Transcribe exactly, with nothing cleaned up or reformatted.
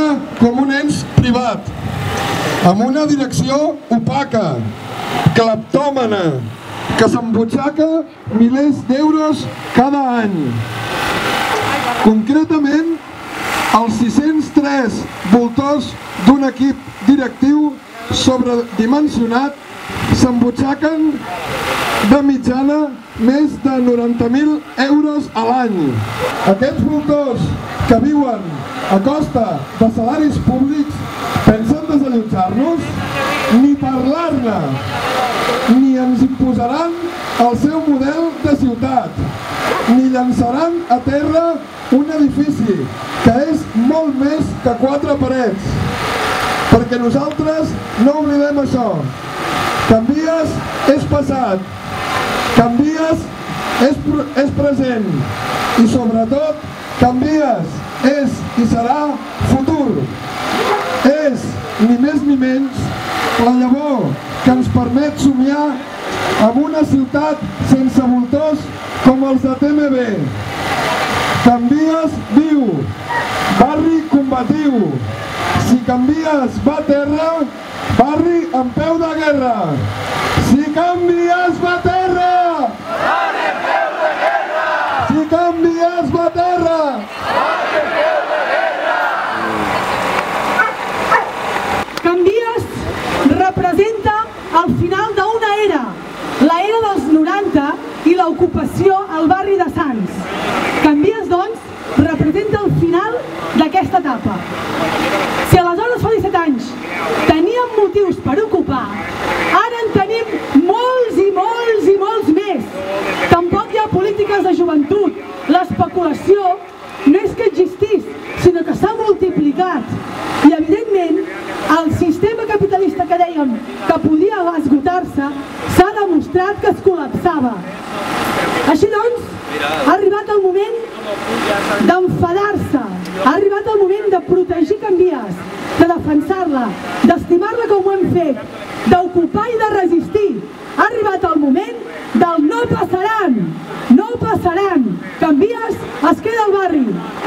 com un ens privat, amb una direcció opaca, cleptòmana, que s'embutxaca milers d'euros cada any. Concretament, els sis-cents tres voltors d'un equip directiu sobredimensionat s'embutxaquen de mitjana més de noranta mil euros a l'any. Aquests voltors que viuen a costa de salaris públics pensen desallotjar-nos? Ni parlar-ne, ni ens imposaran el seu model de ciutat, ni llançaran a terra un edifici que és molt més que quatre parets. Perquè nosaltres no oblidem això. Canvies és passat, Canvies és, és present i sobretot Canvies és i serà futur. És, ni més ni menys, la llavor que ens permet somiar amb una ciutat sense voltors com els de T M B. Canvies viu, barri combatiu. Si Canvies va a terra, barri en peu de guerra. Si Canvies va a terra, barri en peu de guerra. Si Canvies va a terra, barri en peu de guerra. Canvies representa el final d'una era, la era dels noranta i l'ocupació al barri de Sants. Canvies, doncs, representa el final d'aquesta etapa. Si aleshores fa disset anys teníem motius per ocupar, ara en tenim molts i molts i molts més. Tampoc hi ha polítiques de joventut. L'especulació no és que existís, sinó que s'ha multiplicat. I evidentment el sistema capitalista que dèiem que podia esgotar-se s'ha demostrat que es col·lapsava. Així doncs, ha arribat el moment d'enfadar-se, ha arribat el moment de protegir Canvies, de defensar-la, d'estimar-la com ho hem fet, d'ocupar i de resistir. Ha arribat el moment del no passaran, no passaran. Canvies es queda al barri.